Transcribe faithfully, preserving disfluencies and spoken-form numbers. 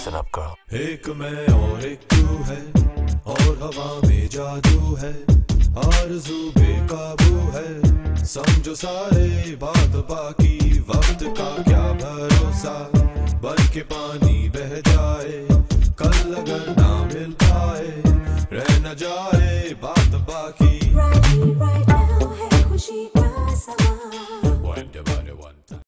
Listen up, girl. एक मैं और एक तू है और हवा में जादू है, आरज़ू बेकाबू है, समझो सारे बात बाकी वक्त का क्या भरोसा, बन के पानी बह जाए कल अगर ना मिल पाए, रह न जाए बात बाकी। right, right now है खुशी का समा।